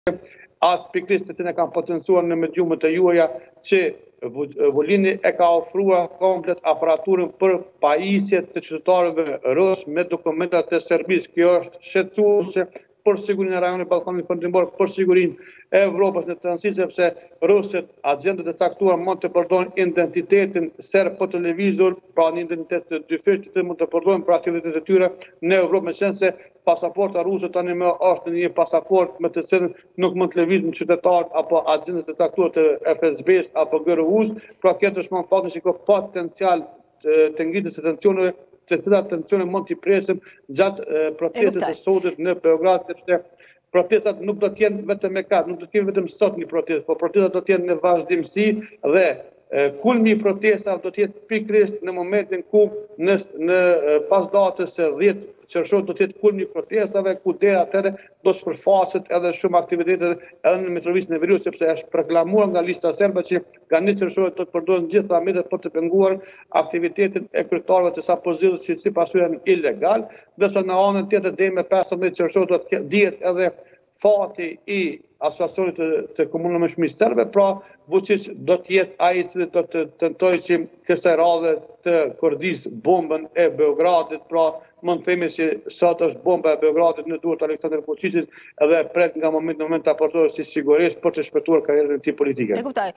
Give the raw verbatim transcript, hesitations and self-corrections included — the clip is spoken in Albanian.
atë pikërisht të cilën e kam potencuar në mediumet e juaja që Vulini e ka ofruar komplet aparaturën për pajisje të qytetarëve rus me dokumentat e Serbisë. Kjo është shqetësuese për sigurinë e rajonit Ballkanit Perëndimor, për sigurinë e Evropës në tranzit, sepse rusët, agentët e caktuar mund të përdorin identitetin serb për televizor, pra një identitet të dyfishtë që mund të përdorin për aktivitetet e tyre në Evropë, me qenë se pasaporta ruse tani më është një pasaport me të cilën nuk mund të lëvizin qytetarët apo agentët e caktuar të F S B-s apo G R U-s, pra këtë është më në faktin që ka potencial të ngritjes së tensioneve, të cilat tensione mund t'i presim gjatë protestës së sotit në Beograd, sepse protestat nuk do të jenë vetëm me katë, nuk do të jenë vetëm sot një protestë, por protestat do të jenë në vazhdimsi dhe kulmi i protestave do të jetë pikërisht në momentin ku në, në pas datës së dhjetë qershor do të jetë kulmi i protestave, ku deri atëherë do shpërfaqet edhe shumë aktivitete edhe në Mitrovicën e Veriut, sepse është proklamuar nga lista serbe që nga një qershor do të përdoren gjitha mjetet për të penguar aktivitetin e kryetarëve të sapozitës që sipas tyre janë ilegal, ndërsa në anën tjetër deri me pesëmbëdhjetë qershor do të dihet edhe fati i asociacionit të, të komunëmëshmisë serbe, pra Vučić do të jetë ai i cili do të tentojë që kësaj radhe të kordis bombën e Beogradit, pra mund të themi që sot është bomba e Beogradit në duart Aleksandr Vučićit edhe pret nga moment në moment të aportohet si sigurisht për të shpëtuar karrierën e tij politike. E kuptoj.